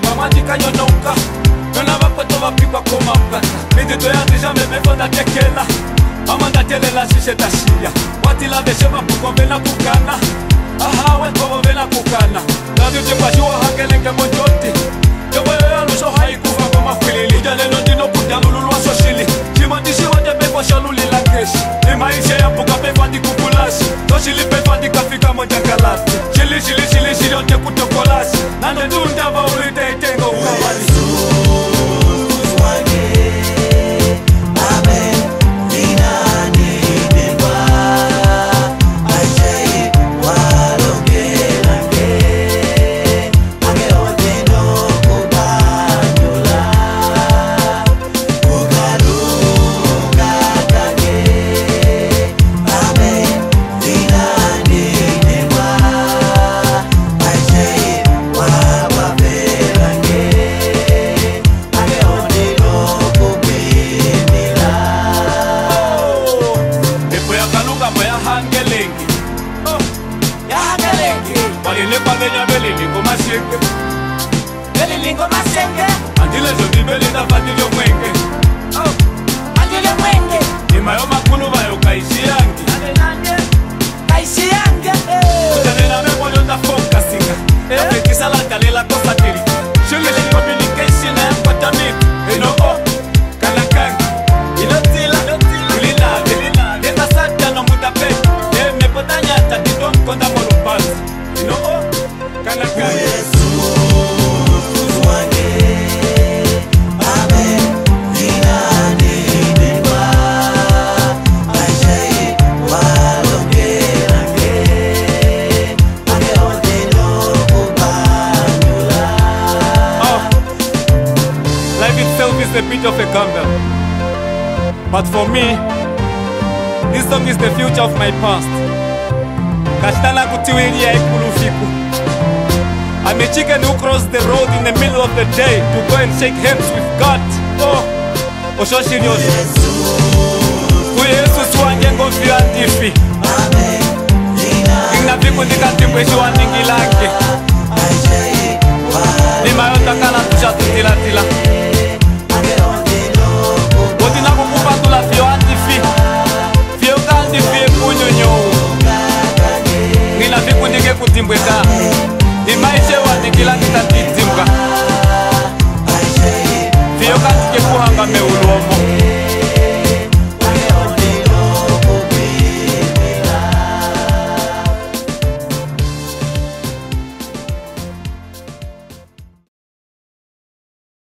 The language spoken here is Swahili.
Mamadi kanyonoka Nona vapoto vapikwa komapata Midito ya deja memefonda tekela Amanda telela shishe tashia Watila veshe vapuko vena kukana Aha wekovo vena kukana Nadute kwa shua hangelenge monjoti Yobo yoyo lusho haikufa kwa mafilili Ujale nondino kudalululwa soshili Jimandishi wate befo shaluli la keshi Imaishe ya puka befo di kukulashi Toshili befo di kafika mojangalasi Shili shili shili shili yote kutokolashi Nando tundava ulite itengo ukawali Belilingo masenge Andile zodi belinda fatilio mwenge Andile mwenge Imayo makulu bayo kaishi yangi Kaishi yange Utanena memolyo ta focusinga Apekisa la kalela kosa tiri Shungile communication na mpata miku Eno kalakangi Inotila Ulila Deta sata no mutape Mepota nyata Tito mkonda molupasi Eno kalakangi Is the beat of a camel, but for me, this song is the future of my past. Kashtana kutiwilia ikulufiku. I'm a chicken who crossed the road in the middle of the day to go and shake hands with God. Oshoshiri Yesu. Yesu swangengo fiandifi. Inga viku ndikatimbwe shiwa ningilange.